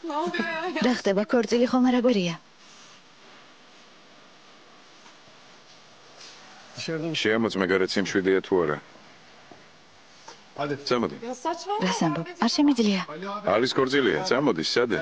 რა ხდება ქორწილი ხომ არა გვერია? შეამოწმე გარეთ სიმშვიდეა თუ არა. წამოდი. რას ამბობ? არ შემიძლია. არის ქორწილია, წამოდი, სადე?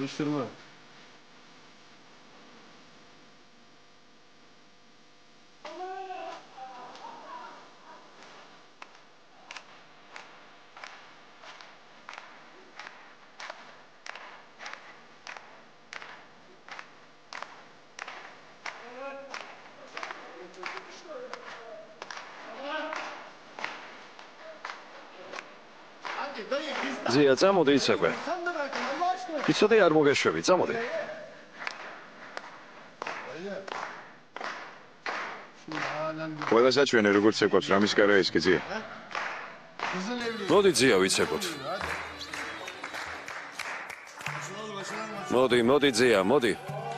ზია, წამოდი იცაქვე. იცოდი არ მოგეშვები, წამოდი. ყველას აჩვენე როგორც ეკვავს, რამის კარა ის კი ზია. მოდი ზია ვიცებოთ. მოდი ზია, მოდი.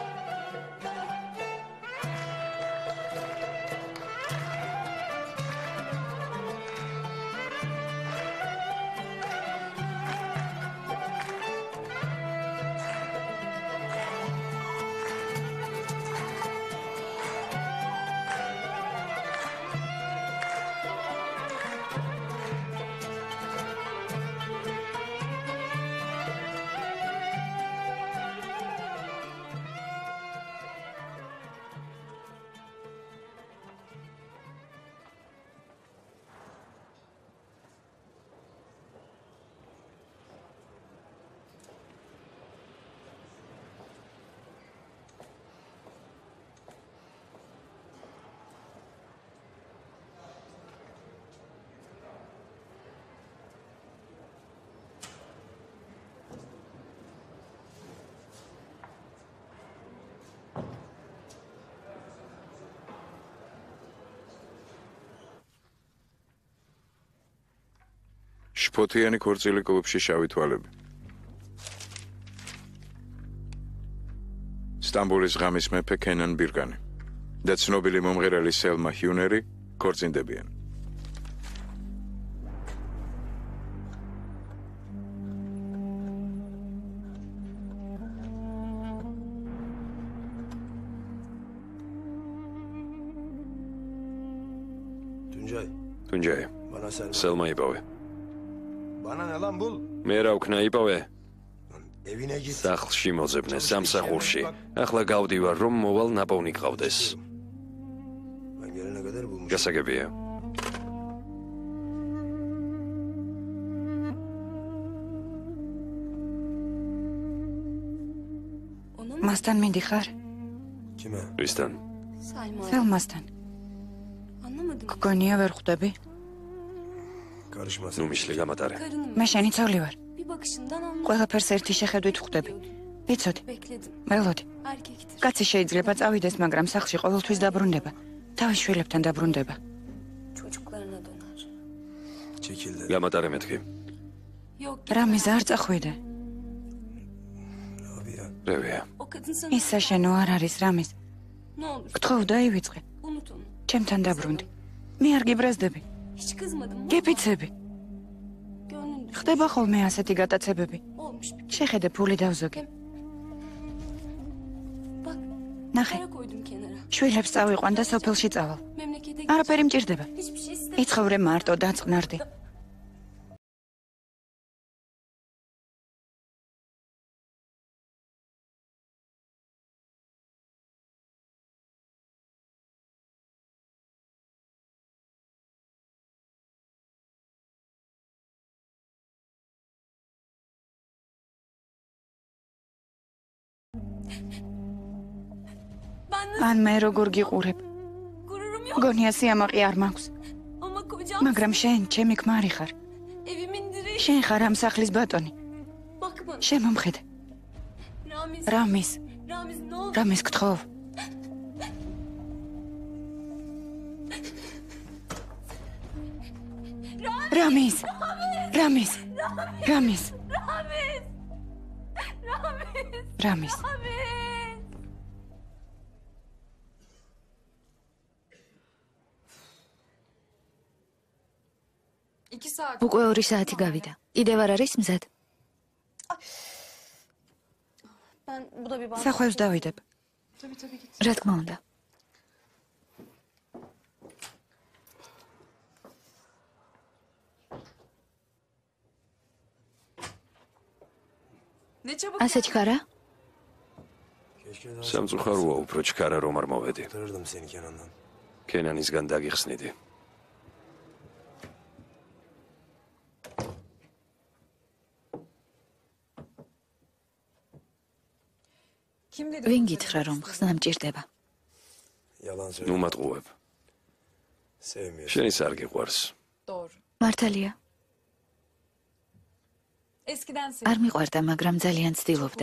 შფოთიანი ქორწილი კლუბში შავი თვალები. სტამბოლის ღამის მეფე ქენან ბირგანი და ცნობილი მომღერალი სელმა ჰიუნერი ქორწინდებიან. თუნჯაი. სელმა იპოვე. მე რა ვქნა იპოვე? სახლში მოძებნე სამსახურში. ახლა გავდივარ რომ მოვალ ნაპოვნი გყავდეს. გასაგებია. მასთან მიდიხარ? ვისთან? სელმასთან. გგონია ვერ ხვდები? ნუ მიშლი გამატარე. მე შენი ცოლი ვარ. ყველაფერს ერთი შეხედვით ხვდები. ვიცოდი. ველოდი. კაცი შეიძლება წავიდეს, მაგრამ სახლში ყოველთვის დაბრუნდება. თავის შვილებთან დაბრუნდება. გამატარე მეთქი. რამის არ წახვიდე. რევია. ის საშენო არ არის რამის. გთხოვ დაივიწყე. ჩემთან დაბრუნდი. მე არ გიბრაზდები. გეფიცები. ხდება ხოლმე ასეთი გატაცებები. შეხედე ფული დავზოგე. ნახე. შვილებს წავიყვან და სოფელში წავალ. არაფერი მჭირდება. იცხოვრე მარტო და წყნარდი. ან მე როგორ გიყურებ? გონია სიამაყე არ მაქვს. მაგრამ შენ ჩემი ქმარი ხარ. შენ ხარ ამ სახლის ბატონი. შემომხედე. რამის გთხოვ. რამის. უკვე 2 საათი გავიდა. კიდევ არ არის მზად? სახვევს დავიდებ. რა თქმა უნდა. ასე ჩქარა? სამწუხაროა უფრო ჩქარა რომ არ მოვედი. კენანისგან დაგიხსნიდი. ვინ გითხრა რომ ხსნა მჭირდება? ნუ მატყუებ. შენი არ გიყვარს. მართალია. არ მიყვარდა, მაგრამ ძალიან ცდილობდა.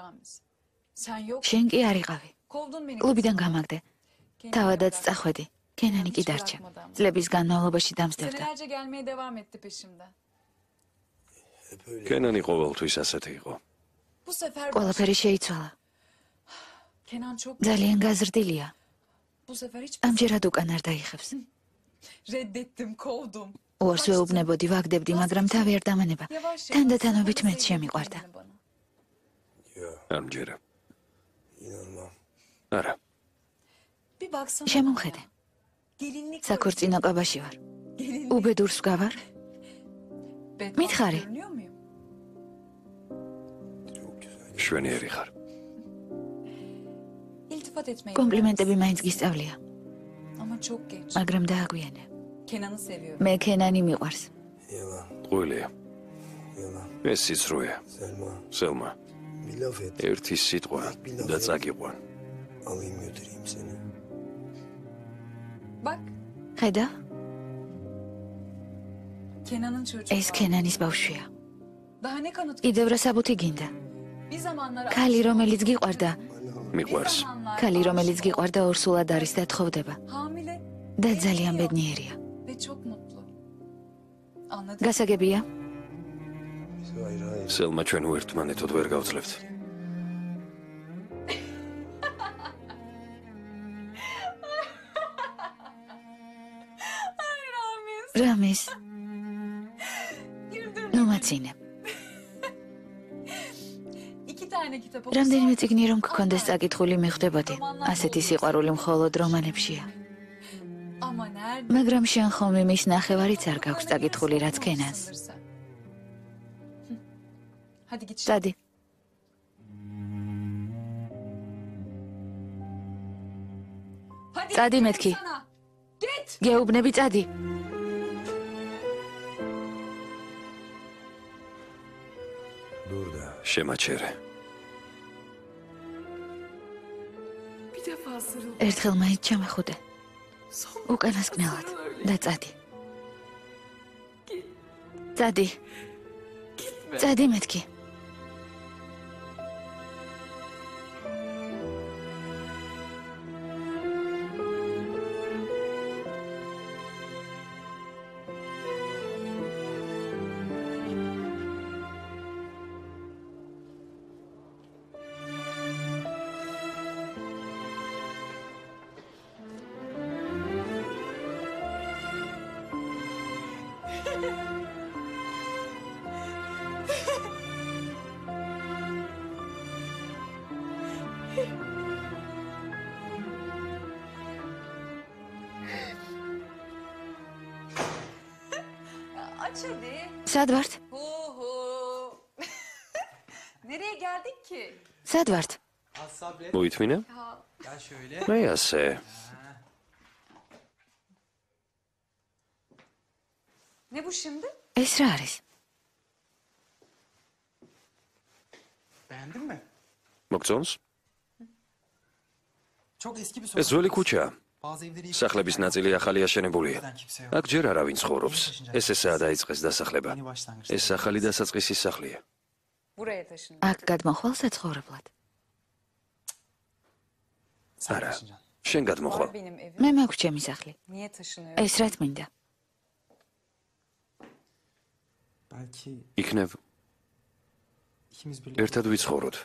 შენ კი არ იყავი. კლუბიდან გამაგდე. თავადაც წახვედი. კენანი კი დარჩა. წლების განმავლობაში დამზდებდა. კენანი ყოველთვის ასეთი იყო. ყველაფერი შეიცვალა. ძალიან გაზრდილია. ამჯერად უკან არ დაიხევს. უარს ვეუბნებოდი, ვაგდებდი, მაგრამ თავი არ დამანება. თანდათანობით მეც შემიყვარდა. ამჯერა. არა. შემომხედე. საქორწინო კაბაში ვარ. უბედურს ვგავარ? მითხარი. შვენიერი ხარ. კომპლიმენტები მაინც გისწავლია. მაგრამ დააგვიანე. მე კენანი მიყვარს. ყოლია. ეს სიცრუეა. სელმა. ერთი სიტყვა და წაგიყვან. ხედა? ეს კენანის ბავშვია. კიდევ რა საბუთი გინდა? ქალი რომელიც გიყვარდა, მიყვარს. ქალი რომელიც გიყვარდა ორსულად არის და თხოვდება. და ძალიან ბედნიერია. გასაგებია? სელმა ჩვენ ერთმანეთოდ ვერ გავძლევთ. რამის? ნუ მაცინე. რამდენიმე წიგნი რომ გქონდეს წაკითხული მიხვდებოდი. ასეთი სიყვარული მხოლოდ რომანებშია. მაგრამ შენ ხომ იმის ნახევარიც არ გაქვს წაკითხული რაც კენანს. წადი. წადი მეთქი. გეუბნები წადი. შემაჩერე. ერთხელ მაინც ჩამეხუდე. უკანასკნელად და წადი. წადი. წადი მეთქი. Saat vart. Nereye geldik ki? Saat vart. მოითმინე? მე ასე. Ne bu şimdi? ეს რა არის? Beğendin mi? მოგწონს? Çok eski bir ეს sokak. ძველი ქუჩაა. Bazı evleri სახლების ნაწილი ახალი აშენებულია. აქ ჯერ არავინ ცხოვრობს. ეს ესაა დაიწყეს დასახლება. yeni başlangıç. ეს ახალი დასაწყისის სახლია. Buraya taşındık. აქ გადმოხვალ საცხოვრებლად. Sen არა. taşınacaksın. შენ გადმოხვალ. Var benim evim. მე მაქვს ჩემი სახლი. Niye taşınıyorum? ეს რაც მინდა. Belki იქნებ ikimiz birlikte. ერთად ვიცხოვროთ.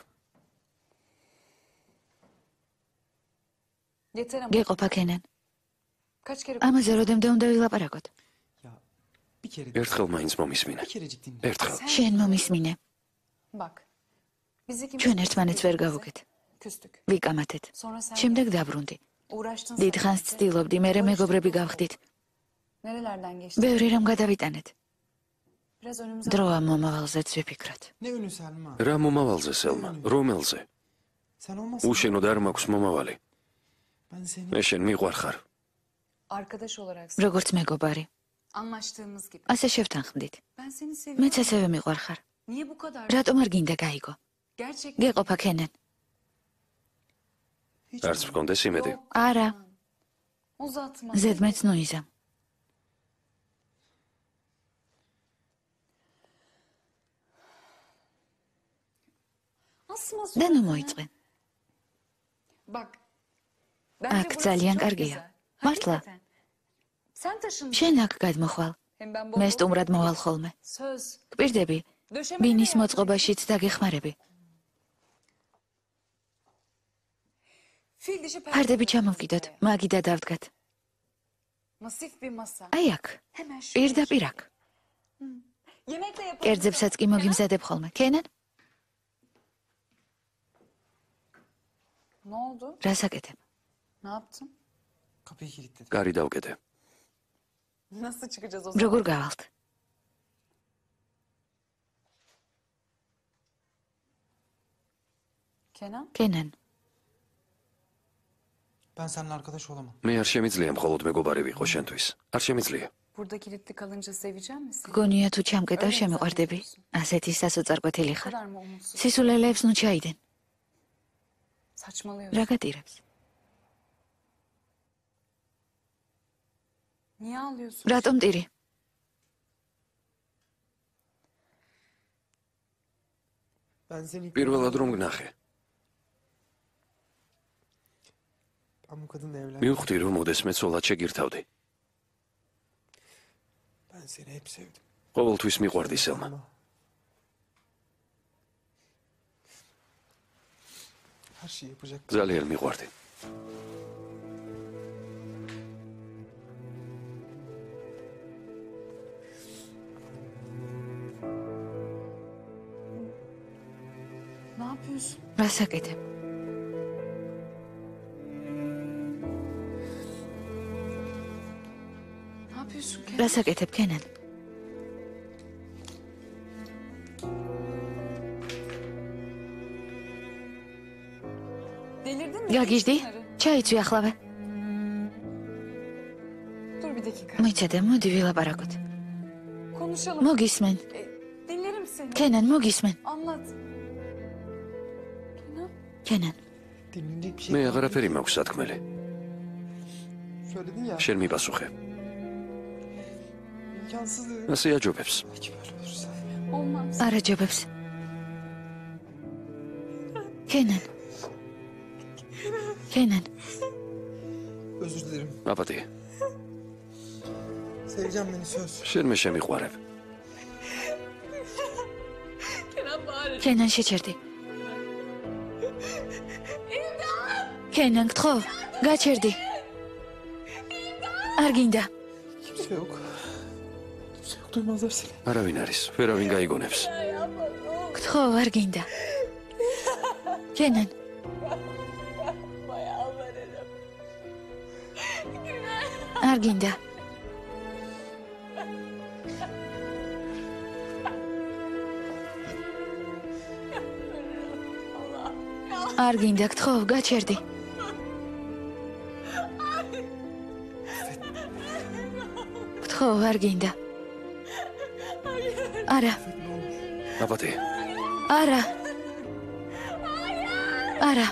Yeter ama. გეყოფა კენან. Kaç kere ამაზე როდემდე უნდა ვილაპარაკოთ? Ya bir kere ერთხელ მაინც მომისმინე. bir kerecik dinle. ერთხელ. შენ მომისმინე. Bak. ჩვენ ერთმანეთს ვერ გავუგეთ. Küstük. ვიკამათეთ. Sonra sen შემდეგ დაბრუნდი. uğraştın დიდ sen. ხანს ცდილობდი, მერე მეგობრები გავხდით. Nerelerden geçti? ბევრი რამ გადავიტანეთ. Biraz önümüze დროა მომავალზეც ვიფიქროთ. Ne önü Selma? რა მომავალზე, სელმა? რომელზე? Sen olmasan უშენოდ არ მაქვს მომავალი. ben seni... მე შენ მიყვარხარ. arkadaş olarak როგორც მეგობარი, anlaştığımız gibi. ასე შევთანხმდით. Ben seni მეც seviyorum. ასევე მიყვარხარ. Niye bu kadar? რატომ არ გინდა გაიგო? Gerçekten. გეყოფა ქენენ. Hiç არც მქონდეს იმედი. Yok, არა, uzatma. ზედმეც ნუიზამ. Asma და ნუ suratını. მოიწყე. Bak. Ak, burası ძალიან çok კარგია. güzel. მართლა, Hakikaten. Sen taşındın. შენ აქ გადმოხვალ. Hem ben მე bol სტუმრად მოვალ ხოლმე. söz. გვირდები, Döşemede ბინის de მოწყობაშიც დაგეხმარები. Fil dişi ფარდები perde ჩამოვკიდოთ, koyuyoruz მაგიდა დავდგათ. buraya. Masif bir masa. აი აქ, Hemen şu. პირდაპირ აქ. Yemek de yapalım. კერძებსაც კი მოგიმზადებ ხოლმე. ქენან, Ne oldu? რას აკეთებ? Ne yaptın? kapıyı kilitledim. კარი დავკეტე. Nasıl çıkacağız o zaman? როგორ გავალთ? Kenan? ქენან, Ben seninle arkadaş olamam. მე არ შემიძლია მხოლოდ მეგობარი ვიყო შენთვის. არ შემიძლია. Burada kilitli kalınca seveceğim misin? გონია თუ ჩამკეტავ შემიყვარდები? ასეთი სასოწარკვეთილი Bu ხარ. kadar mı umutsuz? სისულელეებს ნუ ჩაიდენ. Saçmalıyorsun. რა გატირებს? Niye ağlıyorsun? რატომ ტირი? Ben seni... პირველად რომ გნახე, Ben bu kadınla evlendim. მივხვდი რომ ოდესმე ცოლად შეგირთავდი. Ben seni hep sevdim. ყოველთვის მიყვარდი სელმა. Ama... Her şeyi yapacak. ძალიან მიყვარდი. Ne yapıyorsun? რას აკეთებ? Ne yapıyorsun Kenan? რას აკეთებ, ქენან? Delirdin mi? გაგიჟდი? Geç bunları. ჩაიცვი ახლავე. Dur bir dakika. მოიცადე, მოდი ვილაპარაკოთ. Konuşalım. მოგისმენ, Dinlerim seni. ქენან, მოგისმენ. Anlat. Kenan. ქენან, Dinlenecek bir şey მე kalmadı. აღარაფერი მაქვს სათქმელი. Söyledin ya. შენ მიპასუხე. İmkansızdı. ასე აჯობებს. Peki böyle olursa. Olmaz. არაჯობებს. ქენან. ქენან, Özür dilerim. აპატი, Seveceğim beni söz. შენ მე შემიყვარებ. ქენან შეჩერდი. ქენან, გთხოვ, გაჩერდი. არ გინდა. Kimse yok. Kimse yok. Duymazlar seni. არავინ არის, ვერავინ გაიგონებს. გთხოვ, არ გინდა. ქენან, არ გინდა. არ გინდა, გთხოვ, გაჩერდი. გთხოვ, არ გინდა. არა, აპატი, არა. არა.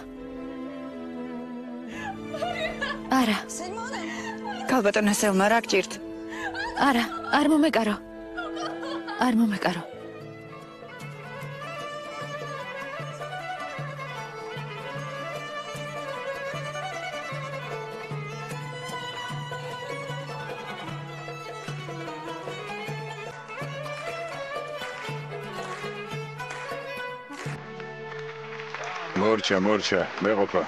არა. ქალბატონო სელმა, რა გჭირთ? არა, არ მომეკარო. არ მომეკარო. მორჩა, მეყოფა.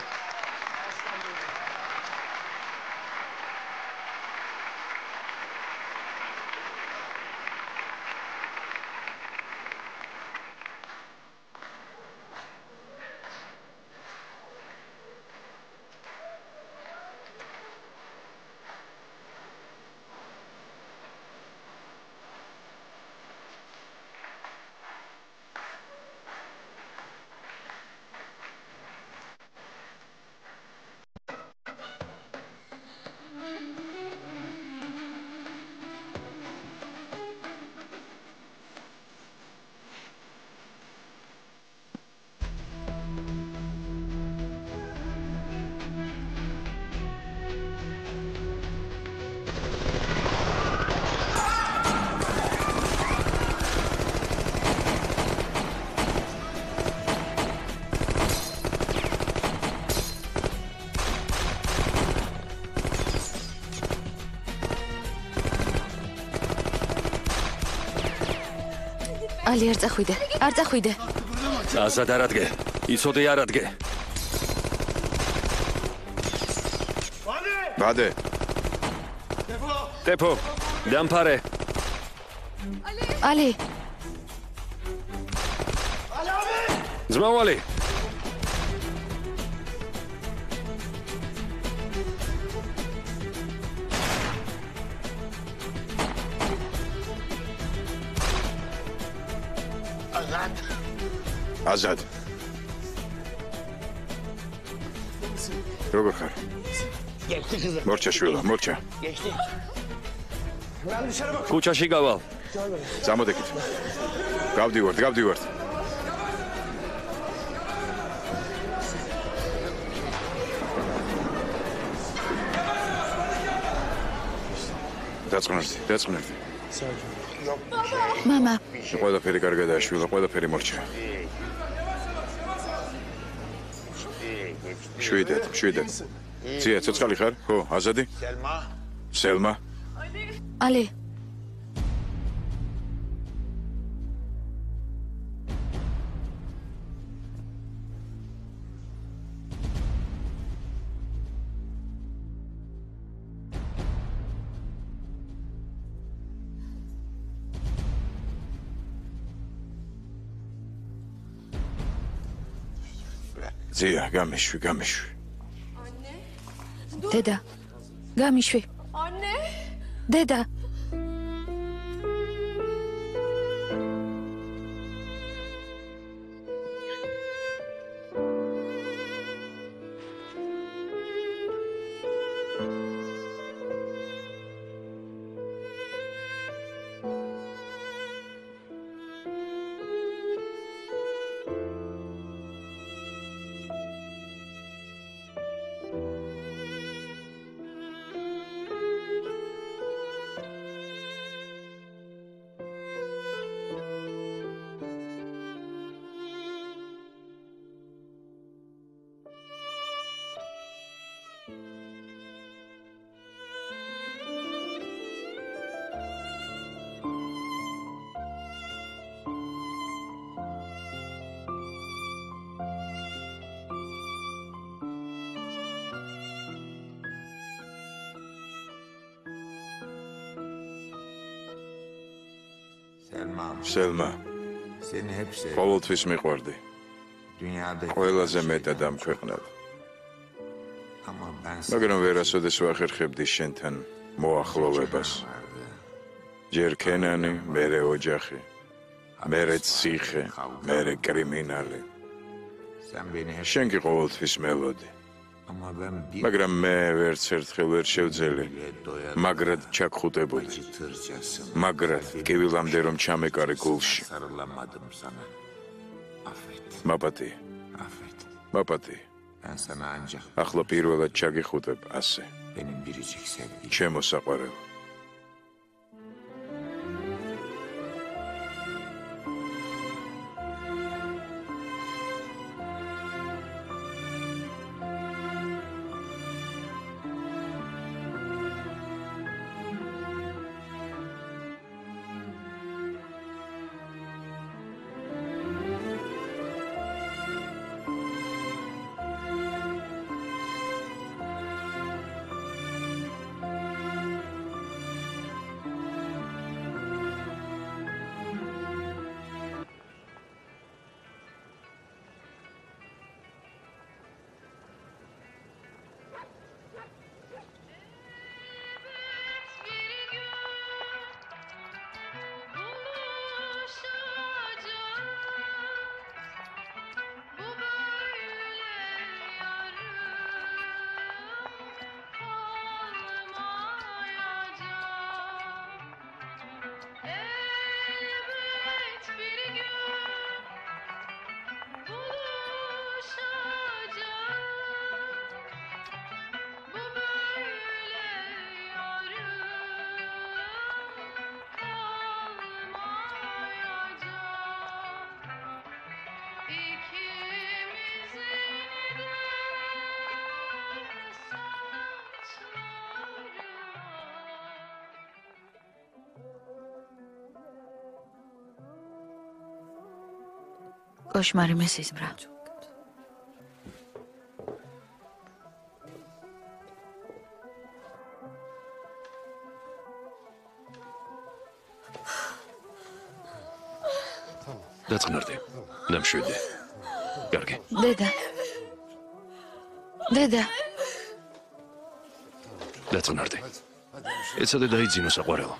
ალი არ წახვიდე. არ წახვიდე. აზად არ ადგე. იცოდე არ ადგე. ვადე. ტეფო, დამფარე. ალი, ზმავალი. აზად. როგორ ხარ? მორჩა შვილო, მორჩა. ქუჩაში გავალ. წამოდეკით. გავდივართ. დაწყნარდი. მამა, ყველაფერი კარგადაა შვილო, ყველაფერი მორჩა. შვიდეთ. ძია, ცოცხალი ხარ? ხო, აზადი? სელმა? ალი, ძია, გამიშვი. დედა, გამიშვი. Anne. დედა, სელმა. ყოველთვის მიყვარდი. ყველაზე მეტად ამ ქვეყნად. მაგრამ ვერასოდეს ვახერხებდი შენთან მოახლოვებას. ჯერ ქენანი, მერე ოჯახი, მერე ციხე, მერე კრიმინალი. შენ კი ყოველთვის მელოდი. მაგრამ მე ვერც ერთხელ ვერ შევძელი, მაგრად ჩაგხუტებული. მაგრად ტკივილამდე რომ ჩამეკარე გულში. მაპატი. ახლა პირველად ჩაგიხუტებ ასე. ჩემო საყვარელო. კოშმარი მე სიზმრა. დაწყნარდი. დამშვიდე. კარგი. დედა. დაწყნარდი. ეცადე დაიძინო საყვარელო.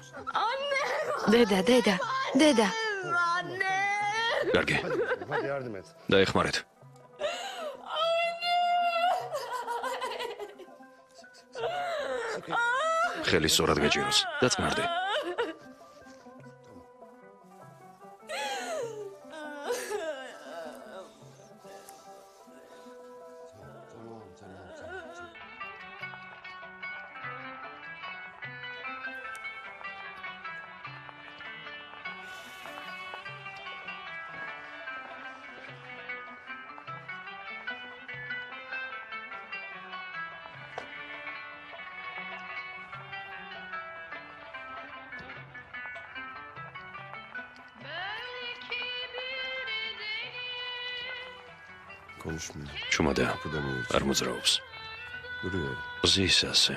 დედა. კარგი. დაეხმარეთ. ხელი სწორად გაჭიროს. დაწყნარდი. ჩუმადა არ მოძრაობს. ზის ასე.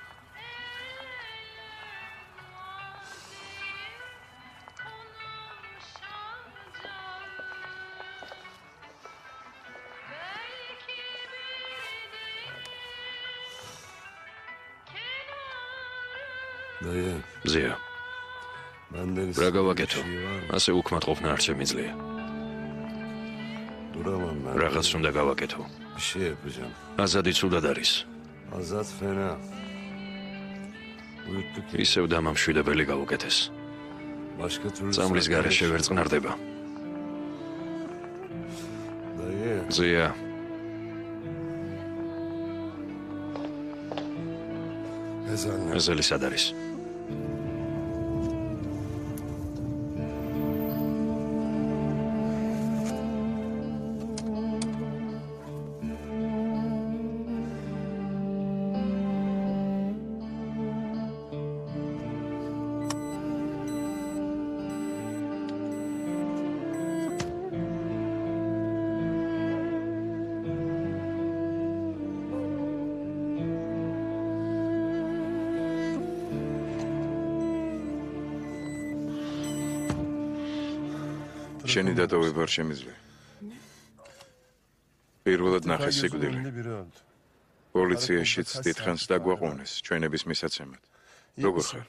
ზია. რა გავაკეთო? ასე უკმაყოფნა არ შემიძლია. რაღაც უნდა გავაკეთო. აზადი ცუდად არის. ისევ დამამშვიდებელი გავუკეთეს. წამლის გარეშე ვერ წყნარდება. ზია. ეზელი სად არის? შენი დატოვება არ შემიძლია. პირველად ნახე სიკვდილი. პოლიციაშიც დიდხანს დაგვაყუნეს ჩვენების მისაცემად. როგორ ხარ?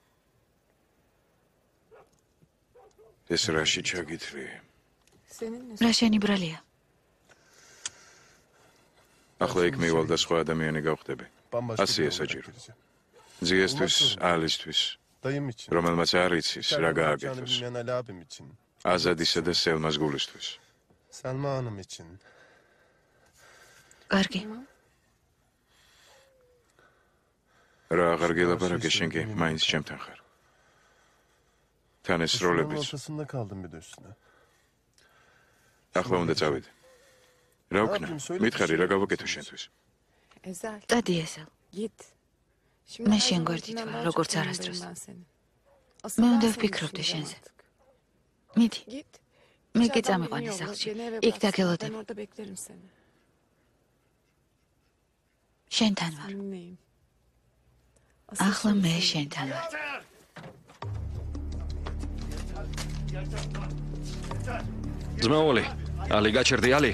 ეს რაში ჩაგითვლი? რა შენი ბრალია? ახლა იქ მივალ და სხვა ადამიანი გავხდები. ასია საჭირო. ძიესთვის, ალისთვის, რომელმაც არ იცის რა გააკეთოს. აზადისა და სელმას გულისთვის. კარგი. რა აღარ გელაპარაკე შენ კი მაინც ჩემთან ხარ. თან ეს როლებიც. ახლა უნდა წავიდე. რა ვქნა? მითხარი რა გავაკეთო შენთვის? დადი ესელ. მე შენ გვერდით ვარ, როგორც არასდროს. მე უნდა ვფიქრობდე შენზე. მიდი. მე კი წამიყვანე სახლში. იქ დაგელოდებ. შენთან ვარ. ახლა მე შენთან ვარ. ძმაული, ალი გაჩერდი, ალი.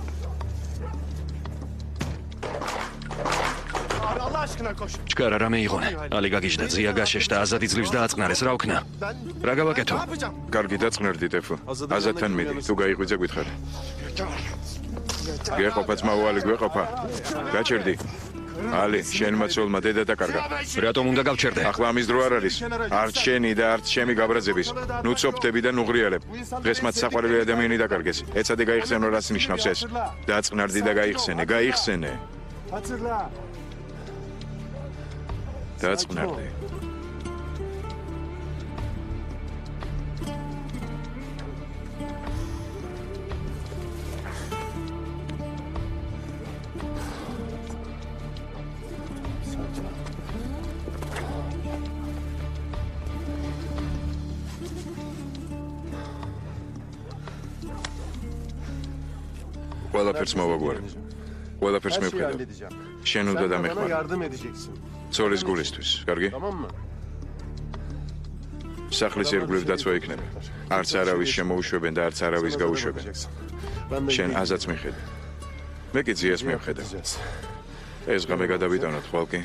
ჩკარა რამე იღონე. ალი გაგიჟდა, ზია გაშეშდა, აზადი ძლივს დააწყნარეს, რა ვქნა? რა გავაკეთო? კარგი დაწყნარდი ტეფო. აზადთან მიდი, თუ გაიყვიძე გითხარი. გეყოფა ძმაო, ალი გეყოფა. გაჩერდი. ალი, შენ მაცოლმა დედა დაკარგა. რატომ უნდა გავჩერდე? ახლა ამის დრო არ არის. არც შენი და არც ჩემი გაბრაზების. ნუ წოფდები და ნუ ღრიალებ. დღეს მათ საყვარელი ადამიანი დაკარგეს. ეცადე გაიხსენო რას ნიშნავს ეს. დაწყნარდი და გაიხსენე, გაიხსენე. დაწყნარდი. ყველაფერს მოვაგვარებ. ყველაფერს მივხედავ. შენ უნდა დამეხმარე. ცოლის გულისთვის, კარგი? სახლის ირგვლივ დაცვა იქნება. არც არავის შემოუშვებენ და არც არავის გაუშვებენ. შენ აზაც მიხედე. მე კი ძიას მივხედავ. ეს ღამე გადავიტანოთ, ხვალკი.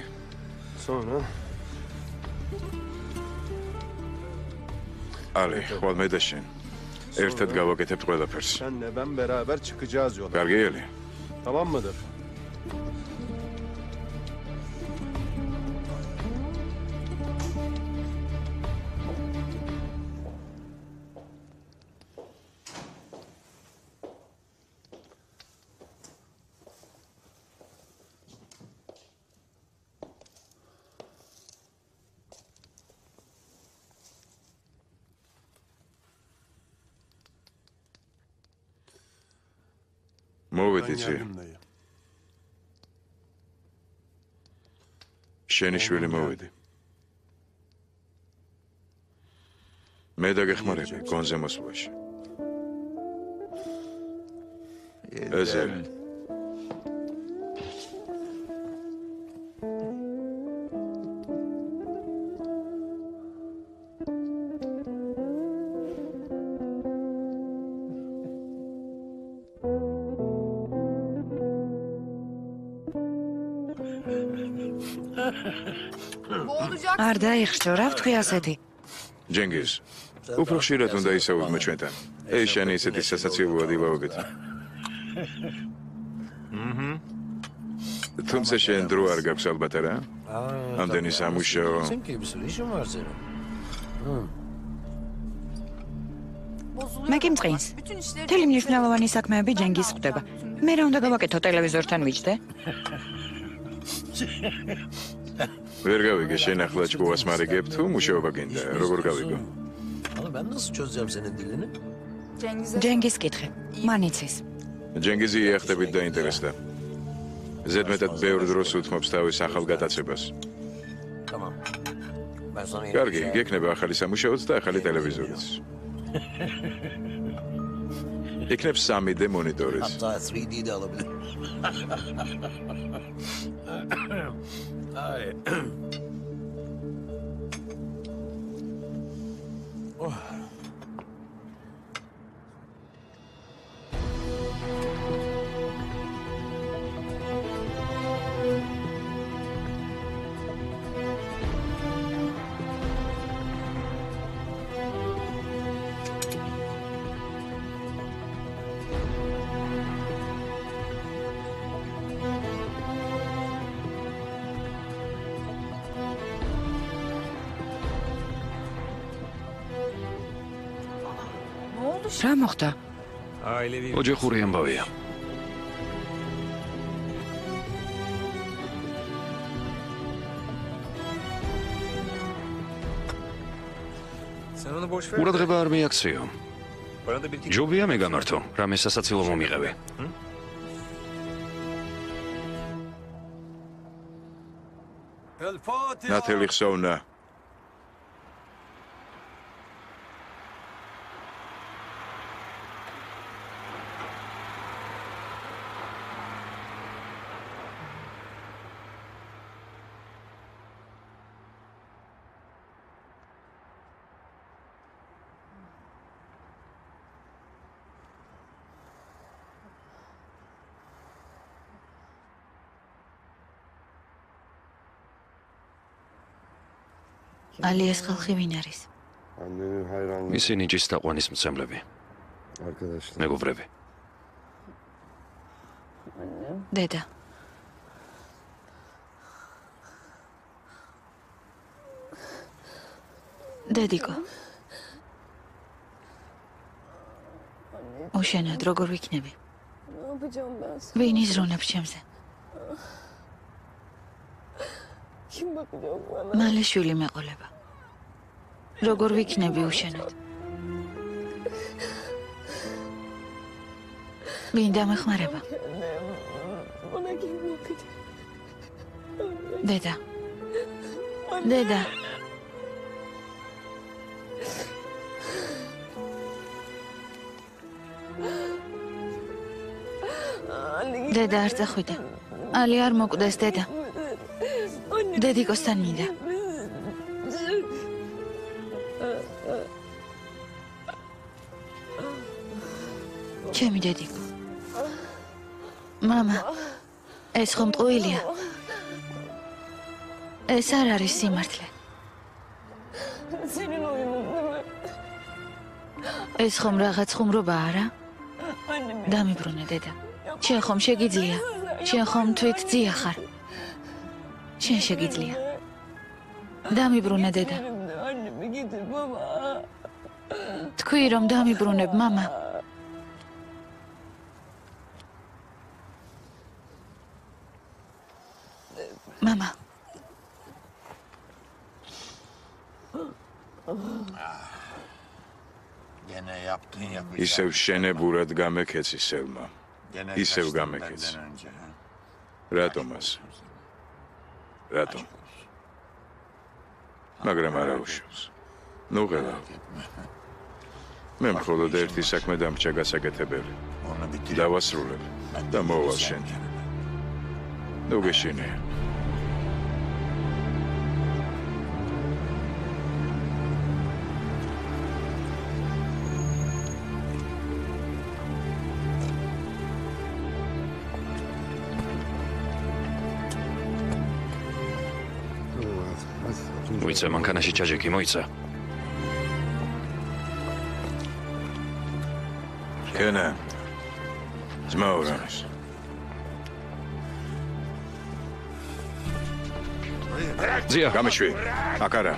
ალი, ხვალ მე და შენ. ერთად გავაკეთებთ ყველაფერს. კარგი ელი? Tamam mıdır? მოვედი ძე. შენი შვილი მოვედი. მე დაგეხმარები გონზე მოსვლაში. ესე არ დაიხშო, რა ვთქვი ასეთი? ჯენგიზ, უფრო ხშირად უნდა ისაუბრო ჩვენთან. ეს შენი ისეთი სასაცილოა დილაობით. თუმცა შენ დრო არ გაქვს ალბათ არა? ამდენი სამუშაო. მე კი მწყინს. მთელი მნიშვნელოვანი საქმეები ჯენგიზს ხვდება. მე რა უნდა გავაკეთო ტელევიზორთან ვიჯდე? ვერ გავიგე შენ ახლა ჭკუას მარიგებ თუ მუშაობა გინდა როგორ გავიგო ჯენგიზ კითხე მანიცის ჯენგიზი იახტებით დაინტერესდა ზედმეტად ბევრ დროს უთმობს თავის ახალ გატაცებას კარგი გექნება ახალი სამუშაოც და ახალი ტელევიზორიც იქნებს 3D მონიტორიც რა მოხდა? ოჯახური ამბავია. ყურადღება არ მიაქციო. ჯობია მე გამართო, რამე სასაცილო მომიღები. ნათელი ხსოვნა ალი ეს ხალხი ვინ არის? ისინი ჭისთაყვანის მცემლები. მეგობრები. დედა. დედიკო. უშენოდ როგორ ვიქნები? ვინ იზრუნებს ჩემზე? მალე შვილი მეყოლება. როგორ ვიქნები უშენოდ? ვინ დამეხმარება? დედა. დედა. დედა არ წახვიდა. ალი არ მოკვდეს დედა. დედიკოსთან მინდა. ჩემი დედიკო. მამა, ეს ხომ ტყუილია? ეს არ არის სიმართლე. ეს ხომ რაღაც ხუმრობა არა? დამიბრუნე დედა. შენ ხომ შეგიძლია? შენ ხომ თვით ძია ხარ? შენ შეგიძლია. დამიბრუნე დედა. თქვი რომ დამიბრუნებ მამა. მამა. ისევ შენებურად გამეკეცი სელმა. ისევ გამეკეცი. რატომას? რატომ? მაგრამ არა უშავს. ნუ ღელა. მე მხოლოდ ერთი საქმე დამრჩა გასაკეთებელი. დავასრულებ და მოვალ შენ. ნუ გეშინე. მოიცა მანქანაში ჩაჯექი, მოიცა. კენა. ძმაურამის. ძია, გამიშვი. აქ არა.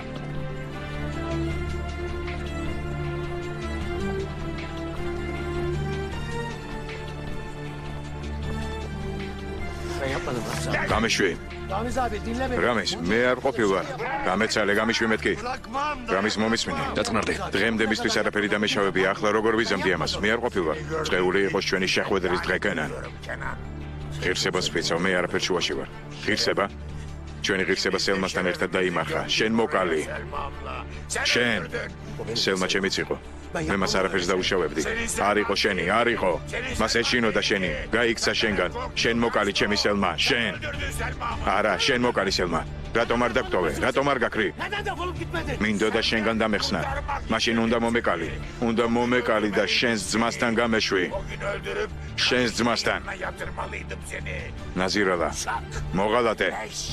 გამიშვი. რამის, მე არ ყოფილვარ. გამეცალე, გამიშვი მეთქი. რამის მომისმინე. დაწნარდი. დღემდებისთვის არაფერი დამეშავებია. ახლა როგორ ვიზამდი ამას? მე არ ყოფილვარ. წეული იყოს ჩვენი შეხვედრის დღე კენა. ღირსებას ვფიცავ, მე არაფერ შუაში ვარ. ღირსება? ჩვენი ღირსება სელმასთან ერთად დაიმარხა. შენ მოკალი. შენ. სელმა ჩემიც იყო. მე მას არაფერს დაუშავებდი. არ იყო შენი, არ იყო. მას ეშინო და შენი. გაიქცა შენგან. შენ მოკალი ჩემი სელმა, შენ. არა, შენ მოკალი სელმა. რატომ არ დაგტოვე? რატომ არ გაქრი? მინდოდა შენგან დამეხსნა. მაშინ უნდა მომეკალი. უნდა მომეკალი და შენს ძმასთან გამეშვი. შენს ძმასთან. ნაზირალა. მოღალატე.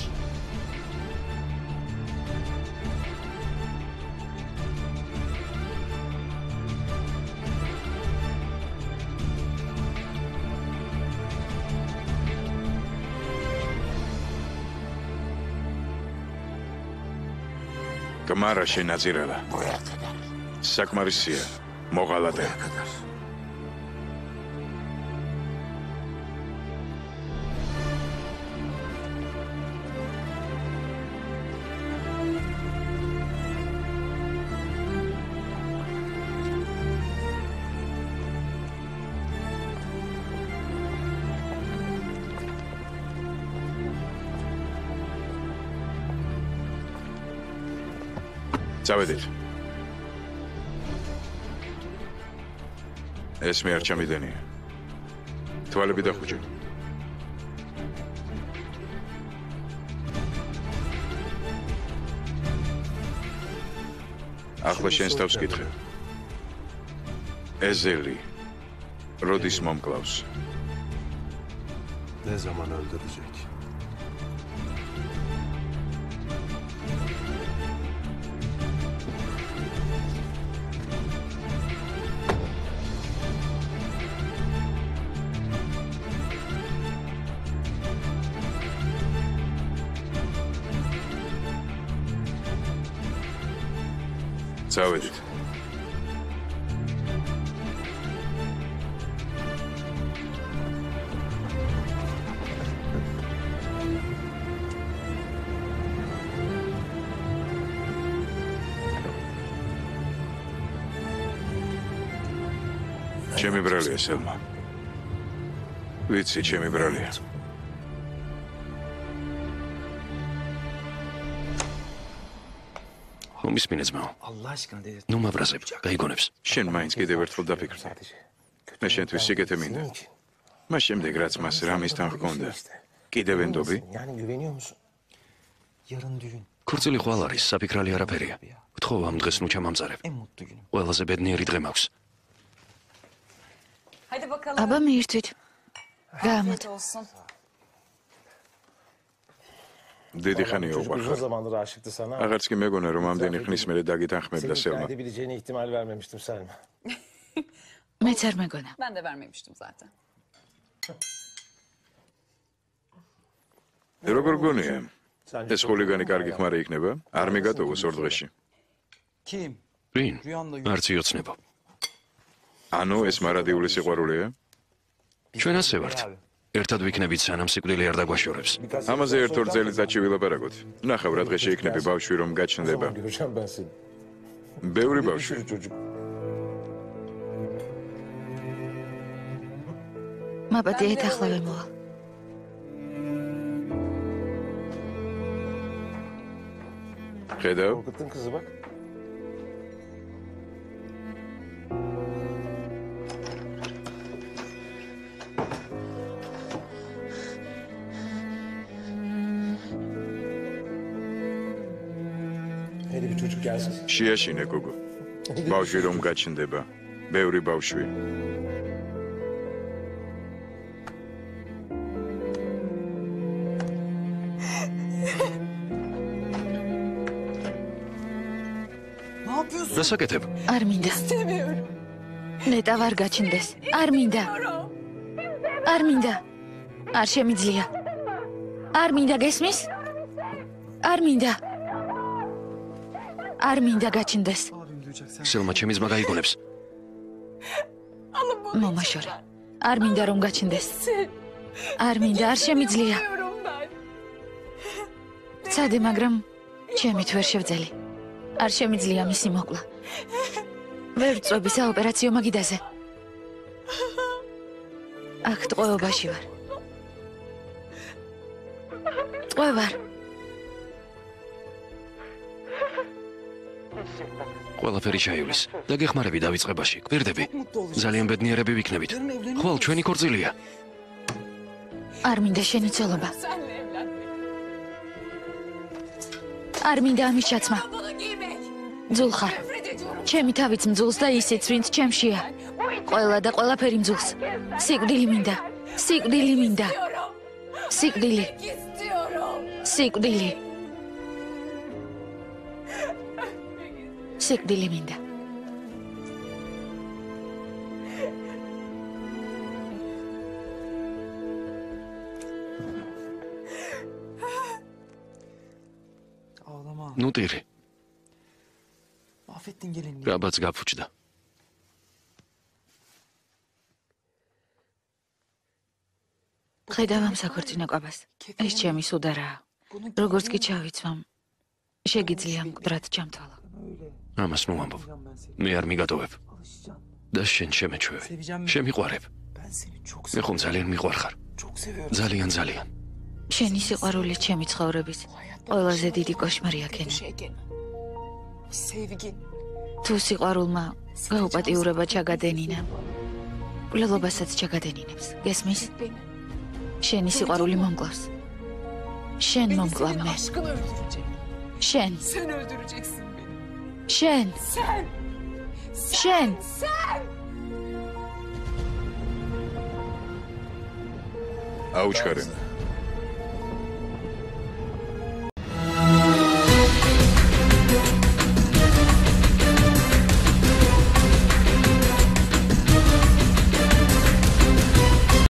გმარა შენაზირალა. საკმარისია. მოღალატე. წავედით. ეს მე არ ჩამიდენია. თვალები დახუჭე. ახლა შენს თავს კითხე. ეზელი როდის მომკლავს? Ne zaman öldürecek? წავედით. ჩემი ბრალია სელმა. ვიცი, ჩემი ბრალია. მომისმინე ძმაო. ნუ მავრაზებ, გაიგონებს. შენ მაინც კიდევ ერთხელ დაფიქრდი. მე შენთვის სიკეთე მინდა. მას შემდეგ რაც მას რამისთან ჰქონდა, კიდევ ენდობი? Yani güveniyor musun? Yarın düğün. ქორწილი ხვალ არის, საფიქრალი არაფერია. გთხოვ ამ დღეს ნუ ჩამამწარებ. En mutlu günüm. ყველაზე ბედნიერი დღე მაქვს. Hadi bakalım. აბა მიირთვით. გაამოთ. Afiyet olsun. დიდი ხანია Çocuk uzun უყვარხარ. zamandır aşıktı sana. აღარც კი მეგონა რომ ამდენი ხნის მერე დაგიტანხმებდა Seni ikna სელმა. edebileceğine ihtimal vermemiştim Selma. მეც არ მეგონა. Ben de vermemiştim zaten. როგორ გონია? Sence ეს çok ხულიგანი doğru mu კარგი ya? ხმარი იქნება? არ მიგატოვოს ორ დღეში. Kim? რინ? Rüyamda არც იოცნებო. ანუ ეს მარადიული სიყვარულია? ჩვენ ასე ვართ. ერთად ვიქნებით სანამ სიკვდილი არ დაგვაშორებს. ამაზე ერთ-ორ წელიწადში ვილაპარაკოთ. ნახავ რა დღეში იქნები ბავშვი რომ გაჩნდება. Tamam, göreceğim ben seni. ბევრი Bir ბავშვი. sürü çocuk. მაპატიეთ ახლა ვემოვალ. ხედავ? Korkuttun kızı bak. Hele bir çocuk gelsin. შეაშინე გოგო. ბავშვი რომ გაჩნდება. ბევრი ბავშვი. Ne yapıyorsun? რასაკეთებ? არ მინდა. İstemiyorum. ნეტა ვარ გაჩნდეს. არ მინდა. არ მინდა. არ შემიძლია. არ მინდა გესმის? არ მინდა. არ მინდა გაჩნდეს. Abim duyacak sen. სელმა ჩემი ძმა გაიგონებს. Alın bunu. მომაშორე. არ მინდა რომ გაჩნდეს. Sen. არ მინდა, არ შემიძლია. Yapamıyorum ben. ცადე, მაგრამ ჩემით ვერ შევძელი. არ შემიძლია მისი მოკლა. ვერ წვევი საოპერაციო მაგიდაზე. აქ ტყვეობაში ვარ. ტყვევარ. ყველაფერი ჩაივლის. დაგეხმარები დავიწყებაში. გვერდები. ძალიან ბედნიერები ვიქნებით. ხვალ ჩვენი ქორწილია. არ მინდა შენი ცოლობა. Senle evlenmek. არ მინდა ამის ჩაცმა. Bunu giymek. ძულ ხარ. Nefret ediyorum. ჩემი თავიც მძულს და ისიც, ვინც ჩემშია. ყველა და ყველაფერი მძულს. სიკვდილი მინდა. სიკვდილი მინდა. İstiyorum. სიკვდილი. İstiyorum. სიკვდილი. სიკვდილი მინდა. Ağlama. ნუ ტირი. Affettin gelinliği. რაბაც გაფუჭდა. ხედავ ამ საქორწინო კვებას. ეს ჩემი სუდარაა. როგორც კი ჩავიცვამ, შეგიძლია მკვდრად ჩამთვალო. Öyle. ამას ნუ ამბობ. Alışacağım ben seni. მე არ მიგატოვებ. Alışacağım. და შენ შემეჩვევი. შემიყვარებ. Ben seni çok მე ხომ seviyorum. ძალიან მიყვარხარ. Çok seviyorum. ძალიან ძალიან. შენი სიყვარული ჩემი ცხოვრების ყველაზე დიდი კოშმარია, კენი. Sevgi. თუ სიყვარულმა გაუპატიურება ჩაგადენინა, მკვლელობასაც ჩაგადენინებს. გესმის? Beni. შენი სიყვარული მომკლავს. შენ Beni მომკლავ senin მე. aşkın öldürecek. შენ, Sen öldüreceksin beni. შენ, Sen. შენ. Sen. აუჩქარე.